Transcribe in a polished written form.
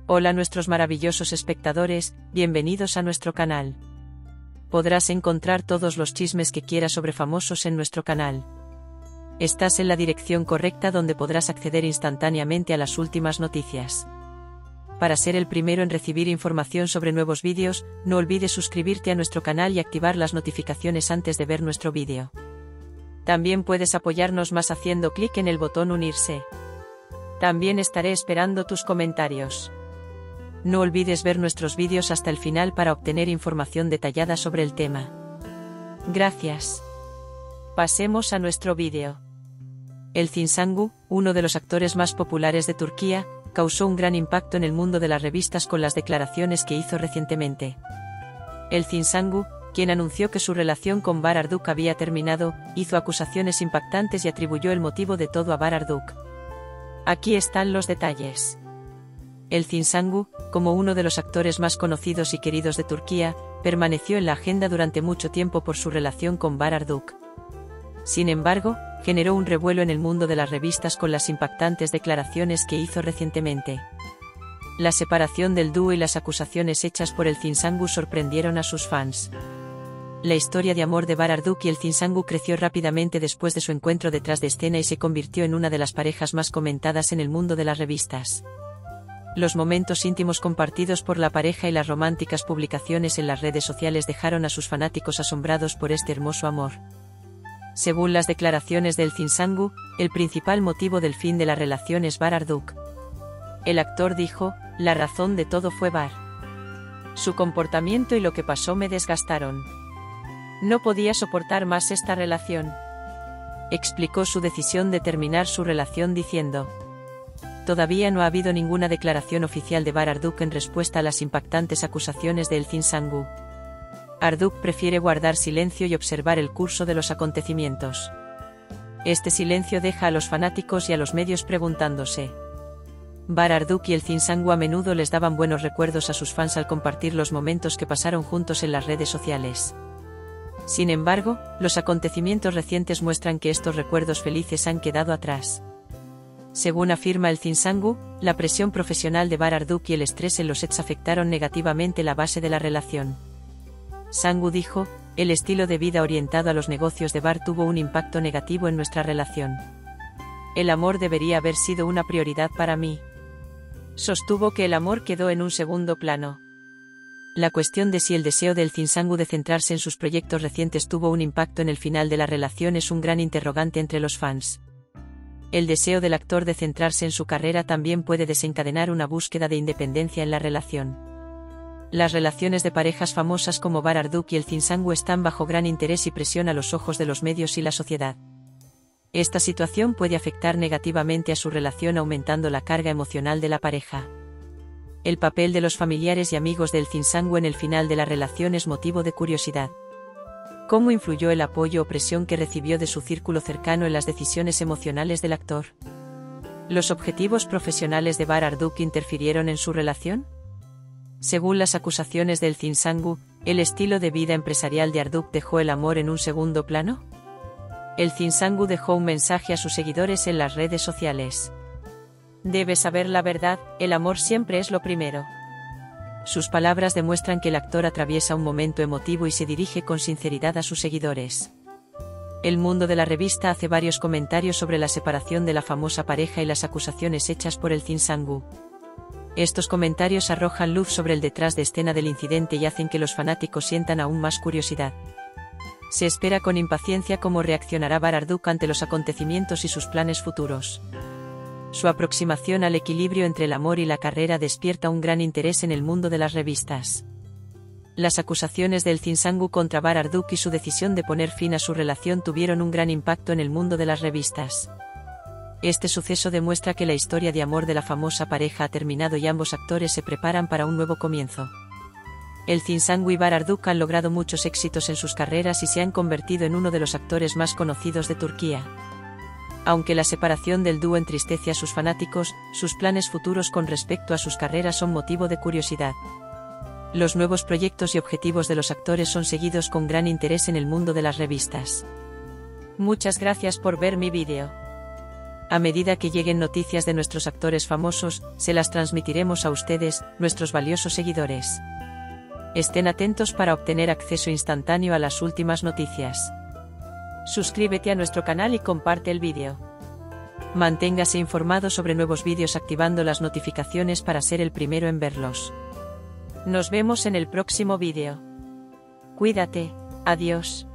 Hola nuestros maravillosos espectadores, bienvenidos a nuestro canal. Podrás encontrar todos los chismes que quieras sobre famosos en nuestro canal. Estás en la dirección correcta donde podrás acceder instantáneamente a las últimas noticias. Para ser el primero en recibir información sobre nuevos vídeos, no olvides suscribirte a nuestro canal y activar las notificaciones antes de ver nuestro vídeo. También puedes apoyarnos más haciendo clic en el botón unirse. También estaré esperando tus comentarios. No olvides ver nuestros vídeos hasta el final para obtener información detallada sobre el tema. Gracias. Pasemos a nuestro vídeo. Yılmaz Sangu, uno de los actores más populares de Turquía, causó un gran impacto en el mundo de las revistas con las declaraciones que hizo recientemente. Yılmaz Sangu, quien anunció que su relación con Bahar Arduk había terminado, hizo acusaciones impactantes y atribuyó el motivo de todo a Bahar Arduk. Aquí están los detalles. Yılmaz Sangu, como uno de los actores más conocidos y queridos de Turquía, permaneció en la agenda durante mucho tiempo por su relación con Bahar Arduk. Sin embargo, generó un revuelo en el mundo de las revistas con las impactantes declaraciones que hizo recientemente. La separación del dúo y las acusaciones hechas por Yılmaz Sangu sorprendieron a sus fans. La historia de amor de Bahar Arduk y Yılmaz Sangu creció rápidamente después de su encuentro detrás de escena y se convirtió en una de las parejas más comentadas en el mundo de las revistas. Los momentos íntimos compartidos por la pareja y las románticas publicaciones en las redes sociales dejaron a sus fanáticos asombrados por este hermoso amor. Según las declaraciones de Yılmaz Sangu, el principal motivo del fin de la relación es Bahar Arduk. El actor dijo: "La razón de todo fue Bahar. Su comportamiento y lo que pasó me desgastaron. No podía soportar más esta relación". Explicó su decisión de terminar su relación diciendo: "Todavía no ha habido ninguna declaración oficial de Bahar Arduk en respuesta a las impactantes acusaciones de Yılmaz Sangu. Arduk prefiere guardar silencio y observar el curso de los acontecimientos. Este silencio deja a los fanáticos y a los medios preguntándose. Bahar Arduk y Yılmaz Sangu a menudo les daban buenos recuerdos a sus fans al compartir los momentos que pasaron juntos en las redes sociales. Sin embargo, los acontecimientos recientes muestran que estos recuerdos felices han quedado atrás". Según afirma Yılmaz Sangu, la presión profesional de Bahar Arduk y el estrés en los sets afectaron negativamente la base de la relación. Sangu dijo: "El estilo de vida orientado a los negocios de Bahar tuvo un impacto negativo en nuestra relación. El amor debería haber sido una prioridad para mí". Sostuvo que el amor quedó en un segundo plano. La cuestión de si el deseo de Yılmaz Sangu de centrarse en sus proyectos recientes tuvo un impacto en el final de la relación es un gran interrogante entre los fans. El deseo del actor de centrarse en su carrera también puede desencadenar una búsqueda de independencia en la relación. Las relaciones de parejas famosas como Bahar Arduk y Yılmaz Sangu están bajo gran interés y presión a los ojos de los medios y la sociedad. Esta situación puede afectar negativamente a su relación aumentando la carga emocional de la pareja. El papel de los familiares y amigos de Yılmaz Sangu en el final de la relación es motivo de curiosidad. ¿Cómo influyó el apoyo o presión que recibió de su círculo cercano en las decisiones emocionales del actor? ¿Los objetivos profesionales de Bahar Arduk interfirieron en su relación? Según las acusaciones de Yılmaz Sangu, ¿el estilo de vida empresarial de Arduk dejó el amor en un segundo plano? Yılmaz Sangu dejó un mensaje a sus seguidores en las redes sociales. "Debes saber la verdad, el amor siempre es lo primero". Sus palabras demuestran que el actor atraviesa un momento emotivo y se dirige con sinceridad a sus seguidores. El mundo de la revista hace varios comentarios sobre la separación de la famosa pareja y las acusaciones hechas por Yılmaz Sangu. Estos comentarios arrojan luz sobre el detrás de escena del incidente y hacen que los fanáticos sientan aún más curiosidad. Se espera con impaciencia cómo reaccionará Bahar Arduk ante los acontecimientos y sus planes futuros. Su aproximación al equilibrio entre el amor y la carrera despierta un gran interés en el mundo de las revistas. Las acusaciones de Yılmaz Sangu contra Bahar Arduk y su decisión de poner fin a su relación tuvieron un gran impacto en el mundo de las revistas. Este suceso demuestra que la historia de amor de la famosa pareja ha terminado y ambos actores se preparan para un nuevo comienzo. Yılmaz Sangu y Bahar Arduk han logrado muchos éxitos en sus carreras y se han convertido en uno de los actores más conocidos de Turquía. Aunque la separación del dúo entristece a sus fanáticos, sus planes futuros con respecto a sus carreras son motivo de curiosidad. Los nuevos proyectos y objetivos de los actores son seguidos con gran interés en el mundo de las revistas. Muchas gracias por ver mi vídeo. A medida que lleguen noticias de nuestros actores famosos, se las transmitiremos a ustedes, nuestros valiosos seguidores. Estén atentos para obtener acceso instantáneo a las últimas noticias. Suscríbete a nuestro canal y comparte el vídeo. Manténgase informado sobre nuevos vídeos activando las notificaciones para ser el primero en verlos. Nos vemos en el próximo vídeo. Cuídate, adiós.